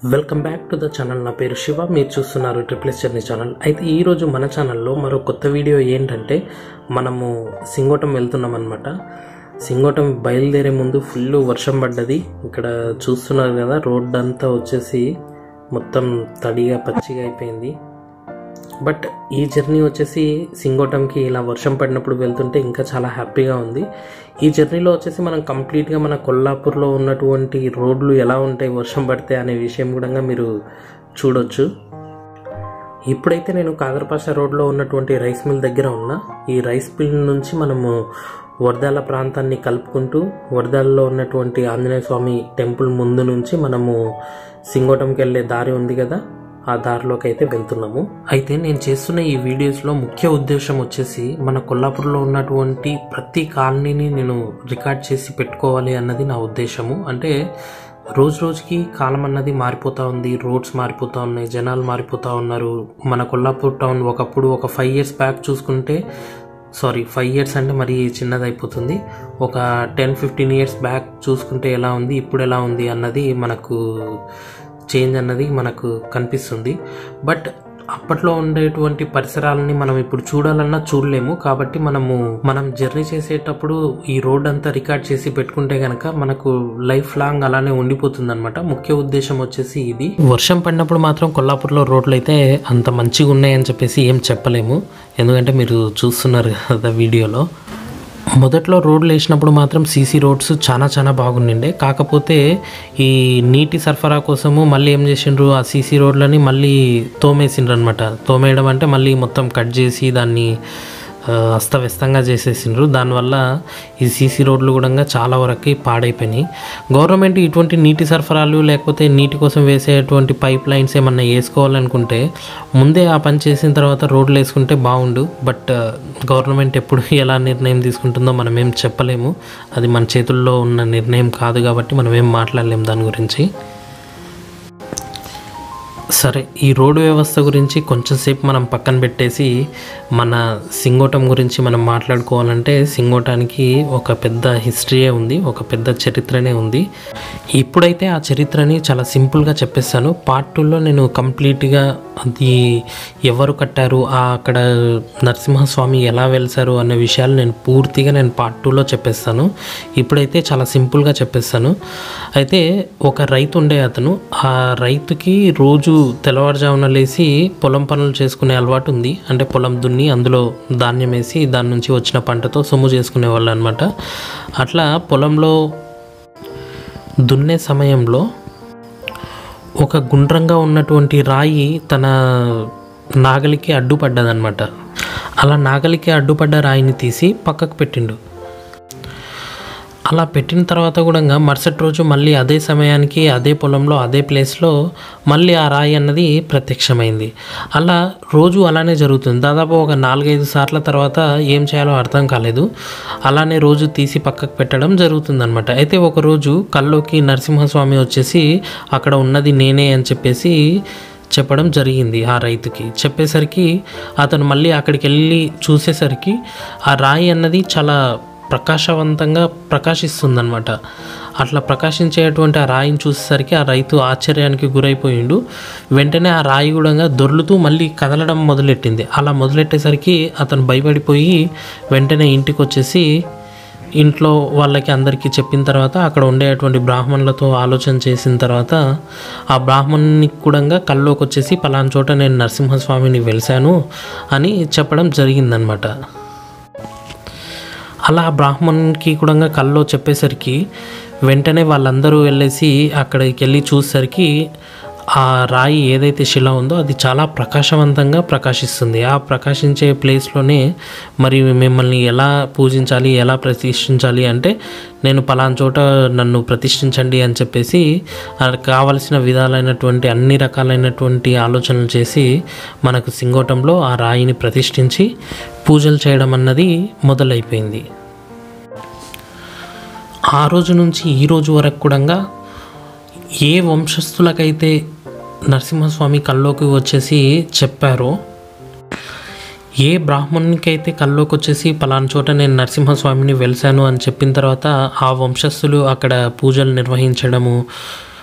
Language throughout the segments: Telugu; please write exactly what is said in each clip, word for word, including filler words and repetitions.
Welcome back to the channel. నా పేరు శివ, మీరు చూస్తున్నారు ట్రిపుల్ ఎస్ జర్నీ ఛానల్. అయితే ఈరోజు మన ఛానల్లో మరో కొత్త వీడియో ఏంటంటే మనము సింగోటం వెళ్తున్నాం అనమాట. సింగోటం బయలుదేరే ముందు ఫుల్ వర్షం పడ్డది. ఇక్కడ చూస్తున్నారు కదా, రోడ్ అంతా వచ్చేసి మొత్తం తడిగా పచ్చిగా అయిపోయింది. బట్ ఈ జర్నీ వచ్చేసి సింగోటంకి ఇలా వర్షం పడినప్పుడు వెళ్తుంటే ఇంకా చాలా హ్యాపీగా ఉంది. ఈ జర్నీలో వచ్చేసి మనం కంప్లీట్గా మన కొల్లాపూర్లో ఉన్నటువంటి రోడ్లు ఎలా ఉంటాయి వర్షం పడితే అనే విషయం కూడా మీరు చూడొచ్చు. ఇప్పుడైతే నేను కాదర్పాష రోడ్లో ఉన్నటువంటి రైస్ మిల్ దగ్గర ఉన్నా. ఈ రైస్ మిల్ నుంచి మనము వర్ధాల ప్రాంతాన్ని కలుపుకుంటూ వర్ధాలలో ఉన్నటువంటి ఆంజనేయ స్వామి టెంపుల్ ముందు నుంచి మనము సింగోటంకి వెళ్ళే దారి ఉంది కదా, ఆ దారిలోకి అయితే వెళ్తున్నాము. అయితే నేను చేస్తున్న ఈ వీడియోస్లో ముఖ్య ఉద్దేశం వచ్చేసి మన కొల్లాపూర్లో ఉన్నటువంటి ప్రతి కాలనీని నేను రికార్డ్ చేసి పెట్టుకోవాలి అన్నది నా ఉద్దేశము. అంటే రోజు రోజుకి కాలం అన్నది మారిపోతూ ఉంది, రోడ్స్ మారిపోతూ ఉన్నాయి, జనాలు మారిపోతూ ఉన్నారు. మన కొల్లాపూర్ టౌన్ ఒకప్పుడు ఒక ఫైవ్ ఇయర్స్ బ్యాక్ చూసుకుంటే, సారీ ఫైవ్ ఇయర్స్ అంటే మరి చిన్నది అయిపోతుంది, ఒక టెన్ ఫిఫ్టీన్ ఇయర్స్ బ్యాక్ చూసుకుంటే ఎలా ఉంది, ఇప్పుడు ఎలా ఉంది అన్నది మనకు చేంజ్ అన్నది మనకు కనిపిస్తుంది. బట్ అప్పట్లో ఉండేటువంటి పరిసరాలని మనం ఇప్పుడు చూడాలన్నా చూడలేము. కాబట్టి మనము మనం జర్నీ చేసేటప్పుడు ఈ రోడ్ అంతా రికార్డ్ చేసి పెట్టుకుంటే కనుక మనకు లైఫ్ లాంగ్ అలానే ఉండిపోతుంది అనమాట. ముఖ్య ఉద్దేశం వచ్చేసి ఇది. వర్షం పడినప్పుడు మాత్రం కొల్లాపూర్లో రోడ్లు అయితే అంత మంచిగా ఉన్నాయని చెప్పేసి ఏం చెప్పలేము, ఎందుకంటే మీరు చూస్తున్నారు కదా వీడియోలో. మొదట్లో రోడ్లు వేసినప్పుడు మాత్రం సీసీ రోడ్స్ చాలా చాలా బాగుండిండే. కాకపోతే ఈ నీటి సరఫరా కోసము మళ్ళీ ఏం చేసిండ్రు, ఆ సీసీ రోడ్లని మళ్ళీ తోమేసిండ్రు అనమాట. తోమేయడం అంటే మళ్ళీ మొత్తం కట్ చేసి దాన్ని అస్తవ్యస్తంగా చేసేసిండ్రు. దానివల్ల ఈ సీసీ రోడ్లు కూడా చాలా వరకు పాడైపోయినాయి. గవర్నమెంట్ ఇటువంటి నీటి సరఫరాలు లేకపోతే నీటి కోసం వేసేటువంటి పైప్ లైన్స్ ఏమన్నా వేసుకోవాలనుకుంటే ముందే ఆ పని చేసిన తర్వాత రోడ్లు వేసుకుంటే బాగుండు. బట్ గవర్నమెంట్ ఎప్పుడు ఎలా నిర్ణయం తీసుకుంటుందో మనం ఏం చెప్పలేము. అది మన చేతుల్లో ఉన్న నిర్ణయం కాదు కాబట్టి మనం ఏం మాట్లాడలేము దాని గురించి. సరే, ఈ రోడ్డు వ్యవస్థ గురించి కొంచెంసేపు మనం పక్కన పెట్టేసి మన సింగోటం గురించి మనం మాట్లాడుకోవాలంటే సింగోటానికి ఒక పెద్ద హిస్టరీయే ఉంది, ఒక పెద్ద చరిత్రనే ఉంది. ఇప్పుడైతే ఆ చరిత్రని చాలా సింపుల్గా చెప్పేస్తాను. పార్ట్ టూలో నేను కంప్లీట్గా అది ఎవరు కట్టారు, అక్కడ నరసింహస్వామి ఎలా వెలిసారు అనే విషయాలు నేను పూర్తిగా నేను పార్ట్ టూలో చెప్పేస్తాను. ఇప్పుడైతే చాలా సింపుల్గా చెప్పేస్తాను. అయితే ఒక రైతు ఉండే, అతను ఆ రైతుకి రోజు తెల్లవారుజామున లేసి పొలం పనులు చేసుకునే అలవాటు ఉంది. అంటే పొలం దున్ని అందులో ధాన్యం వేసి దాని నుంచి వచ్చిన పంటతో సొమ్ము చేసుకునేవాళ్ళు అనమాట. అట్లా పొలంలో దున్నే సమయంలో ఒక గుండ్రంగా ఉన్నటువంటి రాయి తన నాగలికి అడ్డుపడ్డదనమాట. అలా నాగలికి అడ్డుపడ్డ రాయిని తీసి పక్కకు పెట్టిండు. అలా పెట్టిన తర్వాత కూడా మరుసటి రోజు మళ్ళీ అదే సమయానికి అదే పొలంలో అదే ప్లేస్లో మళ్ళీ ఆ రాయి అన్నది ప్రత్యక్షమైంది. అలా రోజు అలానే జరుగుతుంది. దాదాపు ఒక నాలుగైదు సార్ల తర్వాత ఏం చేయాలో అర్థం కాలేదు. అలానే రోజు తీసి పక్కకు పెట్టడం జరుగుతుంది అనమాట. అయితే ఒకరోజు కల్లోకి నరసింహస్వామి వచ్చేసి అక్కడ ఉన్నది నేనే అని చెప్పేసి చెప్పడం జరిగింది ఆ రైతుకి. చెప్పేసరికి అతను మళ్ళీ అక్కడికి వెళ్ళి చూసేసరికి ఆ రాయి అన్నది చాలా ప్రకాశవంతంగా ప్రకాశిస్తుందన్నమాట. అట్లా ప్రకాశించేటువంటి ఆ రాయిని చూసేసరికి ఆ రైతు ఆశ్చర్యానికి గురైపోయిండు. వెంటనే ఆ రాయి కూడా దొర్లుతూ మళ్ళీ కదలడం మొదలెట్టింది. అలా మొదలెట్టేసరికి అతను భయపడిపోయి వెంటనే ఇంటికి వచ్చేసి ఇంట్లో వాళ్ళకి అందరికీ చెప్పిన తర్వాత అక్కడ ఉండేటువంటి బ్రాహ్మణులతో ఆలోచన చేసిన తర్వాత ఆ బ్రాహ్మణునికి కూడా కల్లోకి వచ్చేసి పలానా చోట నేను నరసింహస్వామిని వెలిసాను అని చెప్పడం జరిగిందనమాట. అలా బ్రాహ్మణునికి కూడా కల్లో చెప్పేసరికి వెంటనే వాళ్ళందరూ వెళ్ళేసి అక్కడికి వెళ్ళి చూసేసరికి ఆ రాయి ఏదైతే శిల ఉందో అది చాలా ప్రకాశవంతంగా ప్రకాశిస్తుంది. ఆ ప్రకాశించే ప్లేస్లోనే మరి మిమ్మల్ని ఎలా పూజించాలి, ఎలా ప్రతిష్ఠించాలి అంటే నేను పలానా చోట నన్ను ప్రతిష్ఠించండి అని చెప్పేసి కావలసిన విధాలైనటువంటి అన్ని రకాలైనటువంటి ఆలోచనలు చేసి మనకు సింగోటంలో ఆ రాయిని ప్రతిష్ఠించి పూజలు చేయడం అన్నది మొదలైపోయింది. ఆ రోజు నుంచి ఈ రోజు వరకు కూడా ఏ వంశస్థులకైతే నరసింహస్వామి కల్లోకి వచ్చేసి చెప్పారో, ఏ బ్రాహ్మణునికైతే కల్లోకి వచ్చేసి పలానా చోట నేను నరసింహస్వామిని వెలిసాను అని చెప్పిన తర్వాత ఆ వంశస్థులు అక్కడ పూజలు నిర్వహించడము,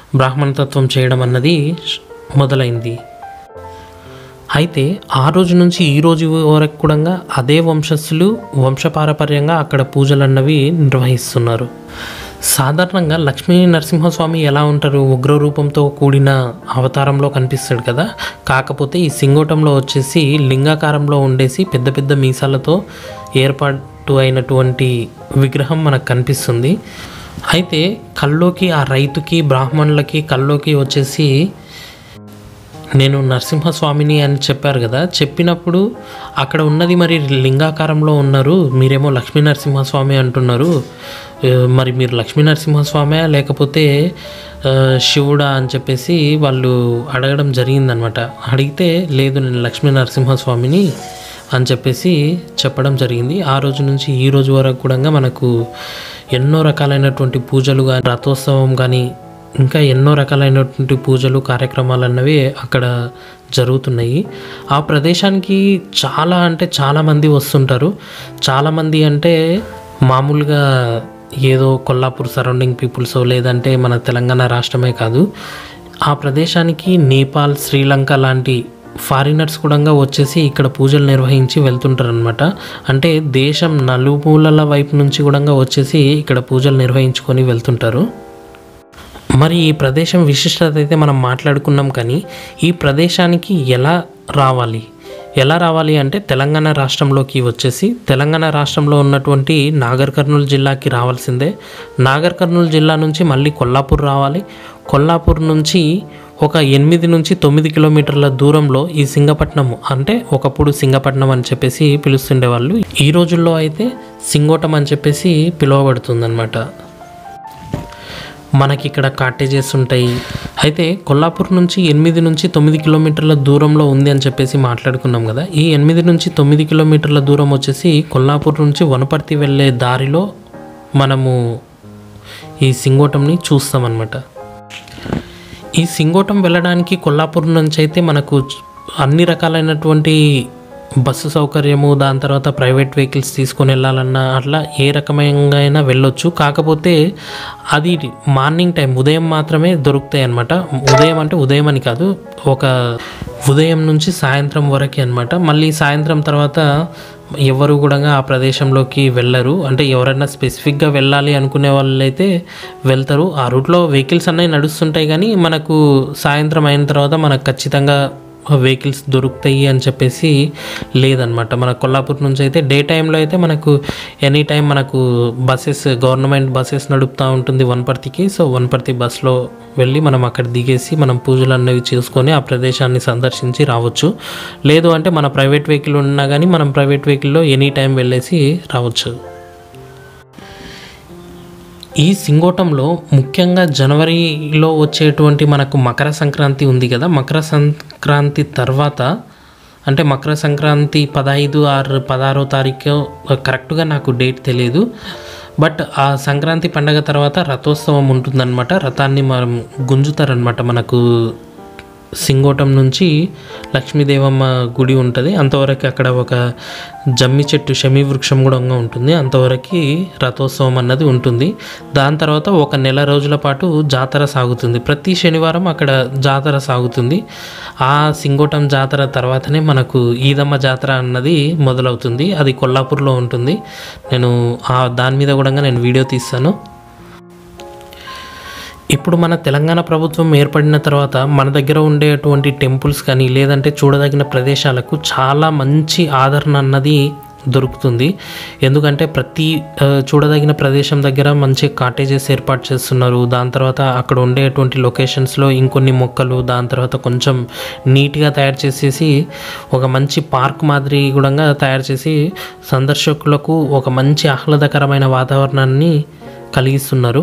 బ్రాహ్మణతత్వం చేయడం అన్నది మొదలైంది. అయితే ఆ రోజు నుంచి ఈ రోజు వరకు కూడా అదే వంశస్థులు వంశపారపర్యంగా అక్కడ పూజలు అన్నవి నిర్వహిస్తున్నారు. సాధారణంగా లక్ష్మీ నరసింహస్వామి ఎలా ఉంటారు, ఉగ్ర రూపంతో కూడిన అవతారంలో కనిపిస్తాడు కదా. కాకపోతే ఈ సింగోటంలో వచ్చేసి లింగాకారంలో ఉండేసి పెద్ద పెద్ద మీసాలతో ఏర్పాటు అయినటువంటి విగ్రహం మనకు కనిపిస్తుంది. అయితే కల్లోకి ఆ రైతుకి బ్రాహ్మణులకి కల్లోకి వచ్చేసి నేను నరసింహస్వామిని అని చెప్పారు కదా. చెప్పినప్పుడు అక్కడ ఉన్నది మరి లింగాకారంలో ఉన్నారు, మీరేమో లక్ష్మీ నరసింహస్వామి అంటున్నారు, మరి మీరు లక్ష్మీ నరసింహస్వామి లేకపోతే శివుడా అని చెప్పేసి వాళ్ళు అడగడం జరిగిందనమాట. అడిగితే లేదు నేను లక్ష్మీ నరసింహస్వామిని అని చెప్పేసి చెప్పడం జరిగింది. ఆ రోజు నుంచి ఈ రోజు వరకు కూడా మనకు ఎన్నో రకాలైనటువంటి పూజలు కానీ రథోత్సవం కానీ ఇంకా ఎన్నో రకాలైనటువంటి పూజలు కార్యక్రమాలు అన్నవి అక్కడ జరుగుతున్నాయి. ఆ ప్రదేశానికి చాలా అంటే చాలామంది వస్తుంటారు. చాలామంది అంటే మామూలుగా ఏదో కొల్లాపూర్ సరౌండింగ్ పీపుల్స్ లేదంటే మన తెలంగాణ రాష్ట్రమే కాదు, ఆ ప్రదేశానికి నేపాల్ శ్రీలంక లాంటి ఫారినర్స్ కూడా వచ్చేసి ఇక్కడ పూజలు నిర్వహించి వెళ్తుంటారు అనమాట. అంటే దేశం నలుమూలల వైపు నుంచి కూడా వచ్చేసి ఇక్కడ పూజలు నిర్వహించుకొని వెళ్తుంటారు. మరి ఈ ప్రదేశం విశిష్టత అయితే మనం మాట్లాడుకున్నాం, కానీ ఈ ప్రదేశానికి ఎలా రావాలి ఎలా రావాలి అంటే తెలంగాణ రాష్ట్రంలోకి వచ్చేసి తెలంగాణ రాష్ట్రంలో ఉన్నటువంటి నాగర్ కర్నూలు జిల్లాకి రావాల్సిందే. నాగర్ కర్నూలు జిల్లా నుంచి మళ్ళీ కొల్లాపూర్ రావాలి. కొల్లాపూర్ నుంచి ఒక ఎనిమిది నుంచి తొమ్మిది కిలోమీటర్ల దూరంలో ఈ సింగపట్నం, అంటే ఒకప్పుడు సింగపట్నం అని చెప్పేసి పిలుస్తుండేవాళ్ళు, ఈ రోజుల్లో అయితే సింగోటం అని చెప్పేసి పిలువబడుతుందన్నమాట. మనకి ఇక్కడ కాటేజెస్ ఉంటాయి. అయితే కొల్లాపూర్ నుంచి ఎనిమిది నుంచి తొమ్మిది కిలోమీటర్ల దూరంలో ఉంది అని చెప్పేసి మాట్లాడుకున్నాం కదా. ఈ ఎనిమిది నుంచి తొమ్మిది కిలోమీటర్ల దూరం వచ్చేసి కొల్లాపూర్ నుంచి వనపర్తి వెళ్ళే దారిలో మనము ఈ సింగోటంని చూస్తామన్నమాట. ఈ సింగోటం వెళ్ళడానికి కొల్లాపూర్ నుంచి అయితే మనకు అన్ని రకాలైనటువంటి బస్సు సౌకర్యము, దాని తర్వాత ప్రైవేట్ వెహికల్స్ తీసుకొని వెళ్ళాలన్నా అట్లా ఏ రకమైన అయినా వెళ్ళొచ్చు. కాకపోతే అది మార్నింగ్ టైం ఉదయం మాత్రమే దొరుకుతాయి అన్నమాట. ఉదయం అంటే ఉదయం అని కాదు, ఒక ఉదయం నుంచి సాయంత్రం వరకు అనమాట. మళ్ళీ సాయంత్రం తర్వాత ఎవరు కూడా ఆ ప్రదేశంలోకి వెళ్ళరు. అంటే ఎవరైనా స్పెసిఫిక్గా వెళ్ళాలి అనుకునే వాళ్ళు అయితే వెళ్తారు. ఆ రూట్లో వెహికల్స్ అన్నీ నడుస్తుంటాయి, కానీ మనకు సాయంత్రం అయిన తర్వాత మనకు ఖచ్చితంగా వెహికల్స్ దొరుకుతాయి అని చెప్పేసి లేదనమాట. మన కొల్లాపూర్ నుంచి అయితే డే టైంలో అయితే మనకు ఎనీ టైం మనకు బస్సెస్, గవర్నమెంట్ బస్సెస్ నడుపుతూ ఉంటుంది వనపర్తికి. సో వనపర్తి బస్లో వెళ్ళి మనం అక్కడ దిగేసి మనం పూజలు అనేవి చేసుకొని ఆ ప్రదేశాన్ని సందర్శించి రావచ్చు. లేదు అంటే మన ప్రైవేట్ వెహికల్ ఉన్నా కానీ మనం ప్రైవేట్ వెహికల్లో ఎనీ టైం వెళ్ళేసి రావచ్చు. ఈ సింగోటంలో ముఖ్యంగా జనవరిలో వచ్చేటువంటి మనకు మకర సంక్రాంతి ఉంది కదా. మకర సంక్రాంతి తర్వాత అంటే మకర సంక్రాంతి పదహైదు ఆరు పదహారో తారీఖు కరెక్ట్గా నాకు డేట్ తెలియదు, బట్ ఆ సంక్రాంతి పండగ తర్వాత రథోత్సవం ఉంటుందన్నమాట. రథాన్ని మనం గుంజుతారనమాట. మనకు సింగోటం నుంచి లక్ష్మీదేవమ్మ గుడి ఉంటుంది, అంతవరకు అక్కడ ఒక జమ్మి చెట్టు శమీ వృక్షం కూడా ఉంటుంది, అంతవరకు రథోత్సవం అన్నది ఉంటుంది. దాని తర్వాత ఒక నెల రోజుల పాటు జాతర సాగుతుంది. ప్రతి శనివారం అక్కడ జాతర సాగుతుంది. ఆ సింగోటం జాతర తర్వాతనే మనకు ఈదమ్మ జాతర అన్నది మొదలవుతుంది. అది కొల్లాపూర్లో ఉంటుంది. నేను ఆ దాని మీద కూడా నేను వీడియో తీస్తాను. ఇప్పుడు మన తెలంగాణ ప్రభుత్వం ఏర్పడిన తర్వాత మన దగ్గర ఉండేటువంటి టెంపుల్స్ కానీ లేదంటే చూడదగిన ప్రదేశాలకు చాలా మంచి ఆదరణ అన్నది దొరుకుతుంది. ఎందుకంటే ప్రతి చూడదగిన ప్రదేశం దగ్గర మంచి కాటేజెస్ ఏర్పాటు చేస్తున్నారు. దాని తర్వాత అక్కడ ఉండేటువంటి లొకేషన్స్లో ఇంకొన్ని మొక్కలు, దాని తర్వాత కొంచెం నీట్గా తయారు చేసేసి ఒక మంచి పార్క్ మాదిరి కూడా తయారు చేసి సందర్శకులకు ఒక మంచి ఆహ్లాదకరమైన వాతావరణాన్ని కలిగిస్తున్నారు.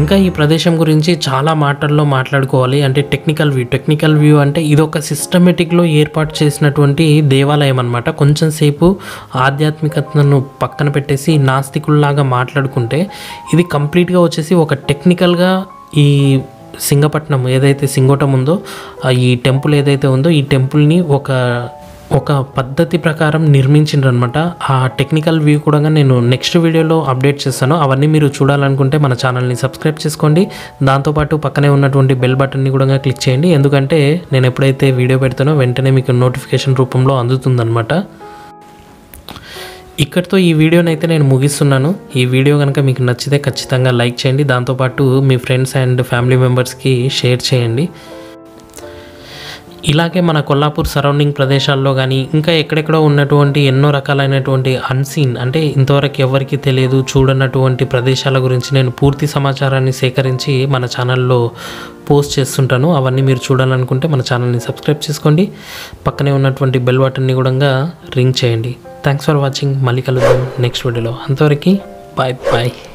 ఇంకా ఈ ప్రదేశం గురించి చాలా మాటల్లో మాట్లాడుకోవాలి. అంటే టెక్నికల్ వ్యూ టెక్నికల్ వ్యూ అంటే ఇది ఒక సిస్టమేటిక్లో ఏర్పాటు చేసినటువంటి దేవాలయం అనమాట. కొంచెం సేపు ఆధ్యాత్మికతను పక్కన పెట్టేసి నాస్తికుల్లాగా మాట్లాడుకుంటే ఇది కంప్లీట్గా వచ్చేసి ఒక టెక్నికల్గా ఈ సింగపట్నం ఏదైతే సింగోటం ఉందో ఈ టెంపుల్ ఏదైతే ఉందో ఈ టెంపుల్ని ఒక ఒక పద్ధతి ప్రకారం నిర్మించిండ్రు అనమాట. ఆ టెక్నికల్ వ్యూ కూడా నేను నెక్స్ట్ వీడియోలో అప్డేట్ చేస్తాను. అవన్నీ మీరు చూడాలనుకుంటే మన ఛానల్ని సబ్స్క్రైబ్ చేసుకోండి. దాంతోపాటు పక్కనే ఉన్నటువంటి బెల్ బటన్ని కూడా క్లిక్ చేయండి. ఎందుకంటే నేను ఎప్పుడైతే వీడియో పెడతానో వెంటనే మీకు నోటిఫికేషన్ రూపంలో అందుతుందన్నమాట. ఇక్కడితో ఈ వీడియోని అయితే నేను ముగిస్తున్నాను. ఈ వీడియో కనుక మీకు నచ్చితే ఖచ్చితంగా లైక్ చేయండి. దాంతోపాటు మీ ఫ్రెండ్స్ అండ్ ఫ్యామిలీ మెంబర్స్కి షేర్ చేయండి. ఇలాగే మన కొల్లాపూర్ సరౌండింగ్ ప్రదేశాల్లో కానీ ఇంకా ఎక్కడెక్కడో ఉన్నటువంటి ఎన్నో రకాలైనటువంటి అన్సీన్ అంటే ఇంతవరకు ఎవరికి తెలియదు చూడనటువంటి ప్రదేశాల గురించి నేను పూర్తి సమాచారాన్ని సేకరించి మన ఛానల్లో పోస్ట్ చేస్తుంటాను. అవన్నీ మీరు చూడాలనుకుంటే మన ఛానల్ని సబ్స్క్రైబ్ చేసుకోండి. పక్కనే ఉన్నటువంటి బెల్ బటన్ని కూడా రింగ్ చేయండి. Thanks for watching. మళ్ళీ కలుద్దాం నెక్స్ట్ వీడియోలో. అంతవరకు బాయ్ బాయ్.